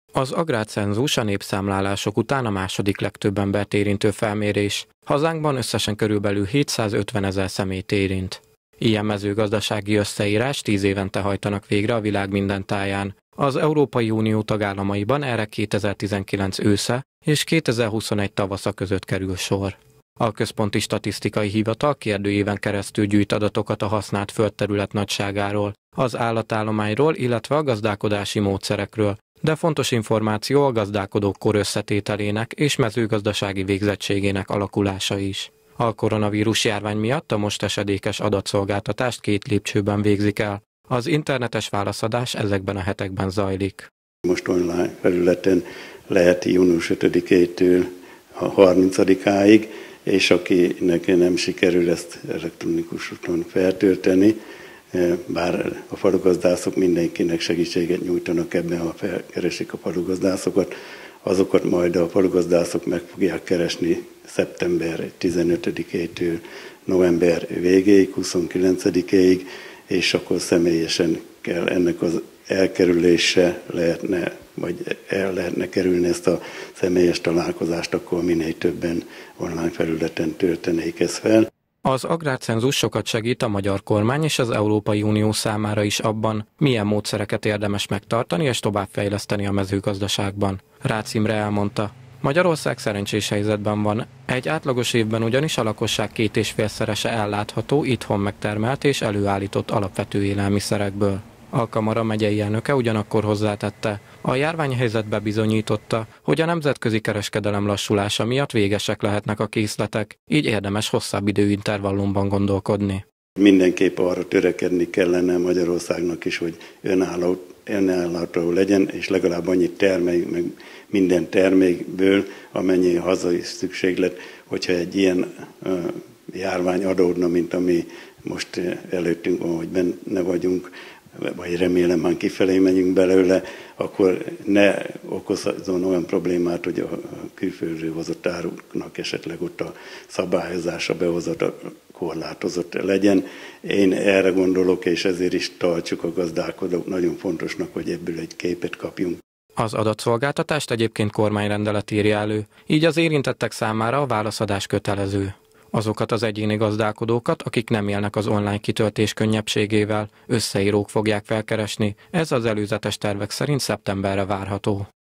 Az agrárcenzus a népszámlálások után a második legtöbb embert érintő felmérés. Hazánkban összesen körülbelül 750 000 személyt érint. Ilyen mezőgazdasági összeírás 10 évente hajtanak végre a világ minden táján. Az Európai Unió tagállamaiban erre 2019 ősze és 2021 tavasza között kerül sor. A Központi Statisztikai Hivatal kérdőíven keresztül gyűjt adatokat a használt földterület nagyságáról, az állatállományról, illetve a gazdálkodási módszerekről, de fontos információ a gazdálkodók korösszetételének és mezőgazdasági végzettségének alakulása is. A koronavírus járvány miatt a most esedékes adatszolgáltatást 2 lépcsőben végzik el. Az internetes válaszadás ezekben a hetekben zajlik. Most online felületen lehet június 5-től a 30-áig, és akinek nem sikerül ezt elektronikus úton feltölteni, bár a falugazdászok mindenkinek segítséget nyújtanak ebben, ha felkeresik a falugazdászokat, azokat majd a falugazdászok meg fogják keresni szeptember 15-től november végéig, 29-ig, és akkor személyesen kell ennek az elkerülése lehetne, vagy el lehetne kerülni ezt a személyes találkozást, akkor minél többen online felületen töltenék ezt fel. Az agrárcenzus sokat segít a magyar kormány és az Európai Unió számára is abban, milyen módszereket érdemes megtartani és továbbfejleszteni a mezőgazdaságban. Rácz Imre elmondta, Magyarország szerencsés helyzetben van, egy átlagos évben ugyanis a lakosság 2,5-szerese ellátható, itthon megtermelt és előállított alapvető élelmiszerekből. A Kamara megyei elnöke ugyanakkor hozzátette, a járványhelyzet bebizonyította, hogy a nemzetközi kereskedelem lassulása miatt végesek lehetnek a készletek, így érdemes hosszabb időintervallumban gondolkodni. Mindenképp arra törekedni kellene Magyarországnak is, hogy önállátó legyen, és legalább annyit termelj meg minden termékből, amennyi hazai szükséglet, hogyha egy ilyen járvány adódna, mint ami most előttünk van, hogy benne vagyunk, vagy remélem, ha kifelé megyünk belőle, akkor ne okozzon olyan problémát, hogy a külföldről hozott áruknak esetleg ott a szabályozása, behozata korlátozott legyen. Én erre gondolok, és ezért is tartjuk a gazdálkodók nagyon fontosnak, hogy ebből egy képet kapjunk. Az adatszolgáltatást egyébként kormányrendelet írja elő, így az érintettek számára a válaszadás kötelező. Azokat az egyéni gazdálkodókat, akik nem élnek az online kitöltés könnyebbségével, összeírók fogják felkeresni, ez az előzetes tervek szerint szeptemberre várható.